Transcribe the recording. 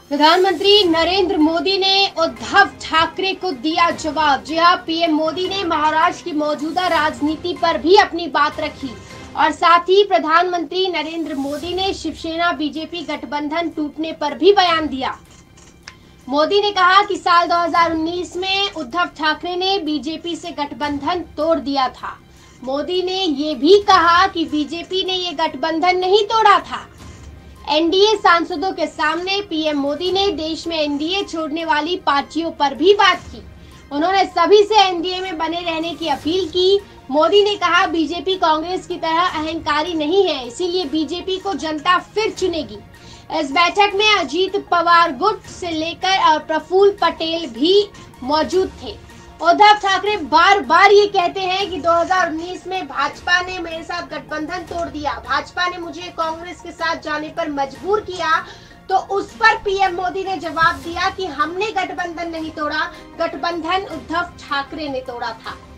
प्रधानमंत्री नरेंद्र मोदी ने उद्धव ठाकरे को दिया जवाब। जी हां, पीएम मोदी ने महाराष्ट्र की मौजूदा राजनीति पर भी अपनी बात रखी और साथ ही प्रधानमंत्री नरेंद्र मोदी ने शिवसेना बीजेपी गठबंधन टूटने पर भी बयान दिया। मोदी ने कहा कि साल 2019 में उद्धव ठाकरे ने बीजेपी से गठबंधन तोड़ दिया था। मोदी ने ये भी कहा कि बीजेपी ने ये गठबंधन नहीं तोड़ा था। एनडीए सांसदों के सामने पीएम मोदी ने देश में एनडीए छोड़ने वाली पार्टियों पर भी बात की। उन्होंने सभी से एनडीए में बने रहने की अपील की। मोदी ने कहा, बीजेपी कांग्रेस की तरह अहंकारी नहीं है, इसीलिए बीजेपी को जनता फिर चुनेगी। इस बैठक में अजीत पवार गुट से लेकर और प्रफुल्ल पटेल भी मौजूद थे। उद्धव ठाकरे बार बार ये कहते हैं कि 2019 में भाजपा ने मेरे साथ गठबंधन तोड़ दिया, भाजपा ने मुझे कांग्रेस के साथ जाने पर मजबूर किया। तो उस पर पीएम मोदी ने जवाब दिया कि हमने गठबंधन नहीं तोड़ा, गठबंधन उद्धव ठाकरे ने तोड़ा था।